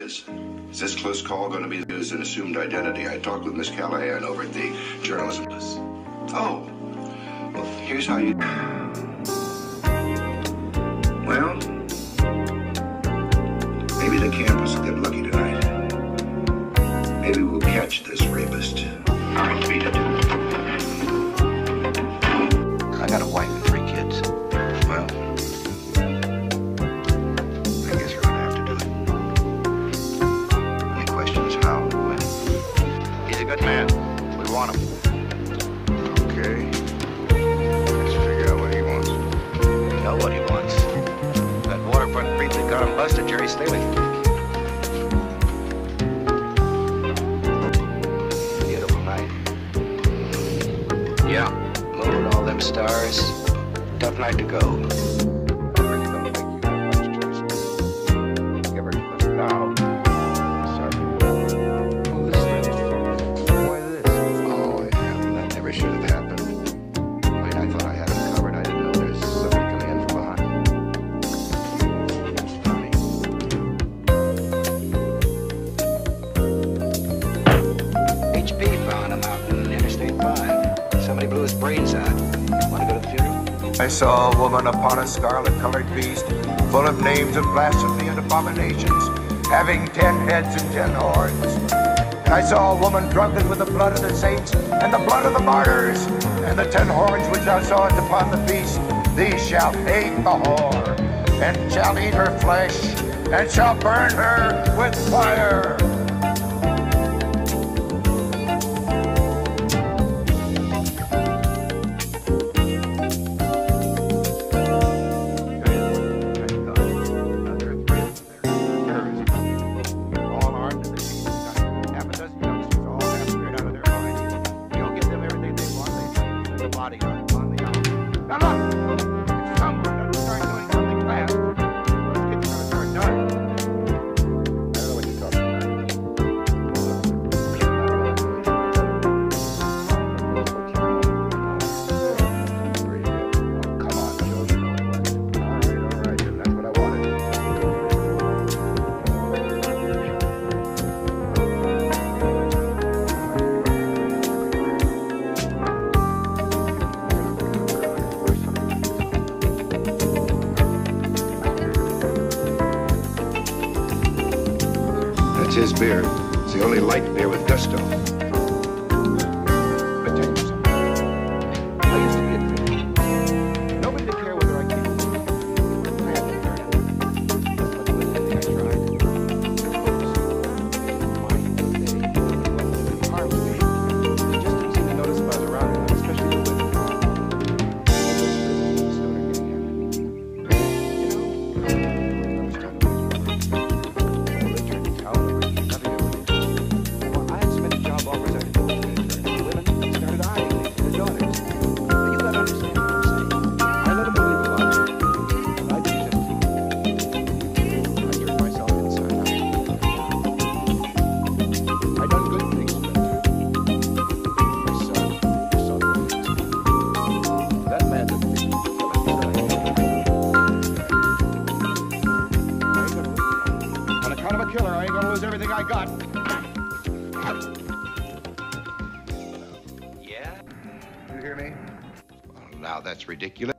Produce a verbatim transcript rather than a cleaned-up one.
is. Is this close call going to be used an assumed identity? I talked with Miss Callahan over at the journalism. Oh, well, here's how you... Well, maybe the campus will get lucky tonight. Maybe we'll catch this rapist. I'll beat it. I got a wife and three kids. Well, I guess we're gonna have to do it. The question is how and when. He's a good man. We want him. Okay. Let's figure out what he wants. You know what he wants. That waterfront creep that got him busted, Jerry Staley. Beautiful night. Yeah. Moon, all them stars. Tough night to go. I really don't think you have much choice. Give her to us now. Sorry. Oh, this is... Why this? Oh, yeah. That never should have happened. I mean, I thought I had him covered. I didn't know there's somebody coming in from behind. Funny. H P found him out in Interstate five. Somebody blew his brains out. Want to go to the funeral? I saw a woman upon a scarlet-colored beast, full of names of blasphemy and abominations, having ten heads and ten horns. And I saw a woman drunken with the blood of the saints and the blood of the martyrs. And the ten horns which thou sawest upon the beast, these shall hate the whore, and shall eat her flesh, and shall burn her with fire. That's his beer. It's the only light beer with gusto. But tell you something. I used to be a fish. Nobody did care whether I came. I had to learn it. But the thing I tried. Harley. They just didn't seem to notice if I was around, especially the women. Killer, I ain't gonna lose everything I got. Yeah? You hear me? Well, now that's ridiculous.